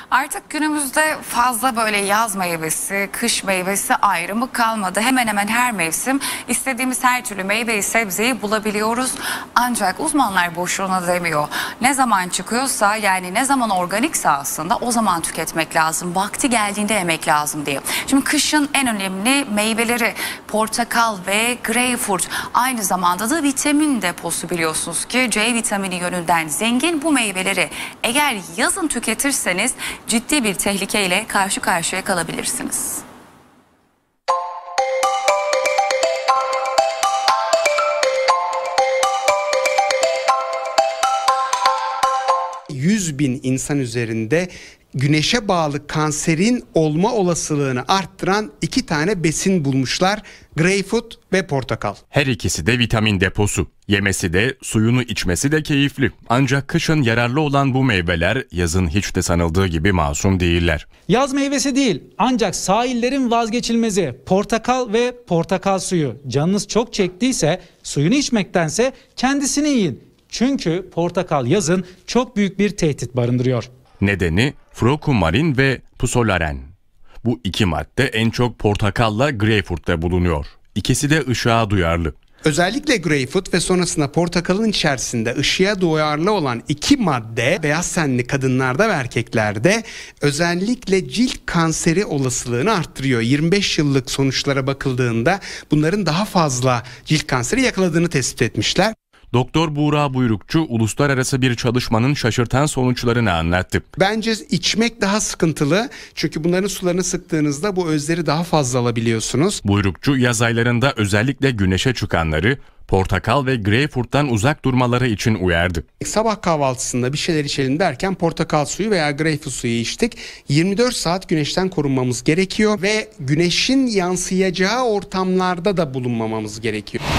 Artık günümüzde fazla böyle yaz meyvesi, kış meyvesi ayrımı kalmadı. Hemen hemen her mevsim istediğimiz her türlü meyveyi, sebzeyi bulabiliyoruz. Ancak uzmanlar boşuna demiyor. Ne zaman çıkıyorsa, yani ne zaman organikse aslında o zaman tüketmek lazım. Vakti geldiğinde yemek lazım diye. Şimdi kışın en önemli meyveleri portakal ve greyfurt. Aynı zamanda da vitamin deposu, biliyorsunuz ki C vitamini yönünden zengin bu meyveleri eğer yazın tüketirseniz ciddi bir tehlikeyle karşı karşıya kalabilirsiniz. ...100.000 insan üzerinde güneşe bağlı kanserin olma olasılığını arttıran 2 tane besin bulmuşlar: greyfurt ve portakal. Her ikisi de vitamin deposu. Yemesi de, suyunu içmesi de keyifli. Ancak kışın yararlı olan bu meyveler yazın hiç de sanıldığı gibi masum değiller. Yaz meyvesi değil, ancak sahillerin vazgeçilmezi portakal ve portakal suyu. Canınız çok çektiyse suyunu içmektense kendisini yiyin. Çünkü portakal yazın çok büyük bir tehdit barındırıyor. Nedeni furkumarin ve pusolaren. Bu iki madde en çok portakalla greyfurtta bulunuyor. İkisi de ışığa duyarlı. Özellikle greyfurt ve sonrasında portakalın içerisinde ışığa duyarlı olan 2 madde beyaz tenli kadınlarda ve erkeklerde özellikle cilt kanseri olasılığını arttırıyor. 25 yıllık sonuçlara bakıldığında bunların daha fazla cilt kanseri yakaladığını tespit etmişler. Doktor Buğra Buyrukçu uluslararası bir çalışmanın şaşırtan sonuçlarını anlattı. Bence içmek daha sıkıntılı, çünkü bunların sularını sıktığınızda bu özleri daha fazla alabiliyorsunuz. Buyrukçu yaz aylarında özellikle güneşe çıkanları portakal ve greyfurttan uzak durmaları için uyardı. Sabah kahvaltısında bir şeyler içelim derken portakal suyu veya greyfurt suyu içtik. 24 saat güneşten korunmamız gerekiyor ve güneşin yansıyacağı ortamlarda da bulunmamamız gerekiyor.